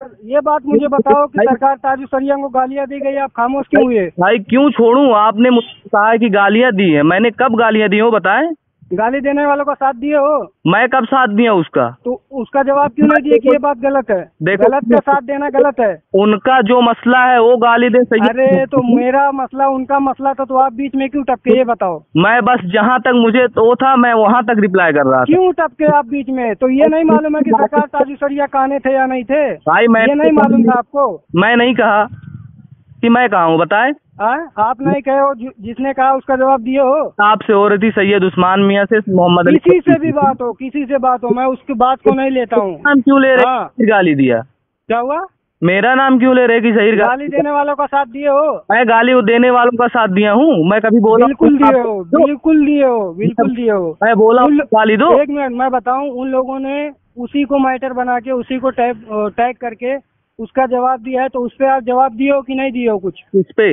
ये बात मुझे बताओ कि सरकार ताजू सरिया को गालियां दी गई, आप खामोश क्यों हुए? भाई क्यों छोड़ूं? आपने मुझसे कहा है कि गालियां दी है, मैंने कब गालियां दी हो बताएं? गाली देने वालों का साथ दिए हो मैं कब साथ दिया उसका? तो उसका जवाब क्यों नहीं दिए कि ये बात गलत है? देखो, गलत का साथ देना गलत है। उनका जो मसला है वो गाली दे सही। अरे तो मेरा मसला उनका मसला था, तो आप बीच में क्यों टपके, ये बताओ? मैं बस जहाँ तक मुझे तो था मैं वहाँ तक रिप्लाई कर रहा था। क्यों टपके आप बीच में? तो ये नहीं मालूम है कि सरकार ताजू सरिया काने थे या नहीं थे? भाई मैं ये नहीं मालूम था आपको? मैं नहीं कहा कि मैं कहा हूँ, बताए? आप नहीं कहे हो, जिसने कहा उसका जवाब दिए हो। आपसे हो रही थी सैयद उस्मान मियाँ से मोहम्मद अली। किसी से भी बात हो, किसी से बात हो, मैं उसकी बात को नहीं लेता हूँ। नाम क्यों ले रहे? गाली दिया? क्या हुआ? मेरा नाम क्यों ले रहे कि सही? गाली देने वालों का साथ दिए हो? मैं गाली देने वालों का साथ दिया हूँ? मैं कभी बोला? बिल्कुल दिए हो, बिल्कुल दिए हो, बिल्कुल दिए हो। मैं बोला गाली दो? एक मिनट मैं बताऊं, उन लोगों ने उसी को मैटर बना के उसी को टैग करके उसका जवाब दिया है, तो उस पे आप जवाब दिए हो कि नहीं दिए हो? कुछ इस पे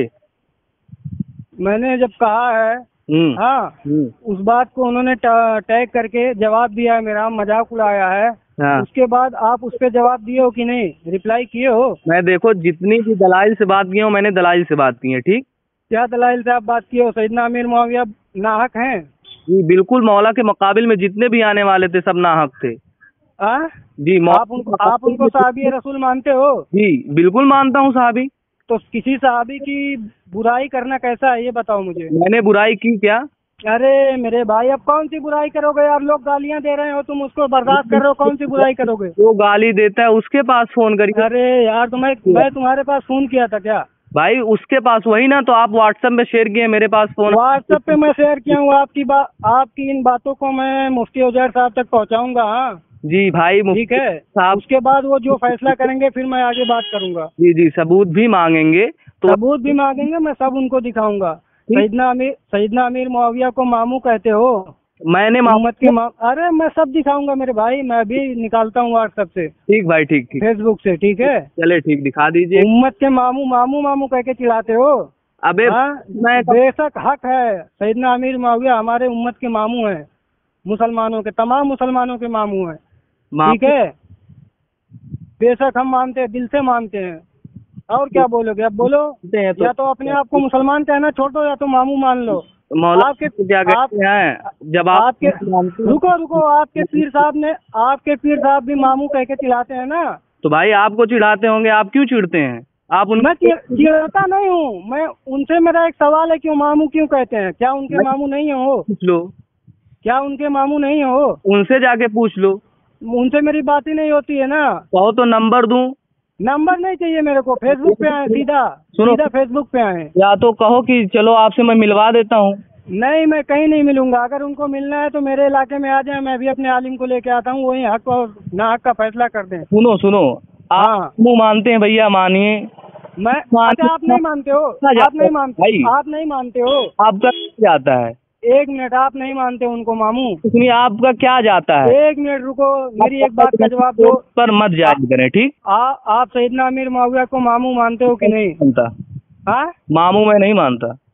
मैंने जब कहा है, हाँ, उस बात को उन्होंने टैग करके जवाब दिया है, मेरा मजाक उड़ाया है। हाँ। उसके बाद आप उस पे जवाब दिए हो कि नहीं, रिप्लाई किए हो? मैं देखो जितनी भी दलाइल से बात की हूँ मैंने दलाइल से बात की है। ठीक, क्या दलाइल से आप बात किए हो? सैयदना अमीर मुआविया नाहक हैं? जी बिल्कुल, मौला के मुकाबिल में जितने भी आने वाले थे सब नाहक थे। जी, आप उनको साहबी रसूल मानते हो? जी बिल्कुल मानता हूँ साहबी। तो किसी साहबी की बुराई करना कैसा है, ये बताओ मुझे। मैंने बुराई की क्या? अरे मेरे भाई, अब कौन सी बुराई करोगे यार? लोग गालियां दे रहे हो, तुम उसको बर्दाश्त कर रहे हो, कौन सी बुराई करोगे? वो गाली देता है उसके पास फोन करिए। अरे यार, मैं तुम्हारे पास फोन किया था क्या? भाई उसके पास वही ना, तो आप व्हाट्सएप में शेयर किए मेरे पास फोन। व्हाट्सएप पे मैं शेयर किया हूँ, आपकी इन बातों को मैं मुफ्ती उजैर साहब तक पहुँचाऊंगा। हाँ जी भाई, ठीक है साहब। उसके बाद वो जो फैसला करेंगे फिर मैं आगे बात करूंगा। जी जी, सबूत भी मांगेंगे तो सबूत भी मांगेंगे, मैं सब उनको दिखाऊंगा। सैयदना अमीर मुआविया को मामू कहते हो? मैंने मोहम्मद के अरे मैं सब दिखाऊंगा मेरे भाई, मैं भी निकालता हूँ व्हाट्सएप से। ठीक भाई, ठीक ठीक, फेसबुक से। ठीक है, चले ठीक, दिखा दीजिए। उम्मत के मामू मामू मामू कह के चिढ़ाते हो? अबे मैं बेशक हक है, सैयदना अमीर मुआविया हमारे उम्मत के मामू हैं, मुसलमानों के, तमाम मुसलमानों के मामू हैं। ठीक है, बेशक हम मानते हैं, दिल से मानते हैं। और क्या बोलोगे? अब बोलो, या तो अपने आप को मुसलमान कहना छोड़ दो या तो मामू मान लो। मौला आपके क्या कहते हैं जब आपके रुको, आपके पीर साहब भी मामू कह के चिढ़ाते हैं ना? तो भाई आपको चिढ़ाते होंगे, आप क्यों चिढ़ते हैं? आप मैं चिढ़ाता नहीं हूँ, मैं उनसे, मेरा एक सवाल है, क्यों मामू क्यों कहते हैं? क्या उनके मामू नहीं हो? पूछ लो। क्या उनके मामू नहीं हो? उनसे जाके पूछ लो। उनसे मेरी बात ही नहीं होती है ना। कहो तो नंबर दूं? नंबर नहीं चाहिए मेरे को, फेसबुक पे आए सीधा फेसबुक पे आए। या तो कहो कि चलो आपसे मैं मिलवा देता हूँ। नहीं, मैं कहीं नहीं मिलूंगा। अगर उनको मिलना है तो मेरे इलाके में आ जाए, मैं भी अपने आलिम को लेके आता हूँ, वही हक और ना हक का फैसला कर दें। सुनो, आप मुँह मानते हैं भैया, मानिए। अच्छा, आप नहीं मानते हो? आप नहीं मानते हो? आपका जाता है? एक मिनट, आप नहीं मानते उनको मामू? सुनिए, आपका क्या जाता है? एक मिनट रुको, मेरी एक बात का जवाब दो। पर मत जायज करें, ठीक? आप सैयदना अमीर मुआविया को मामू मानते हो कि नहीं? मानता। मामू मैं नहीं मानता।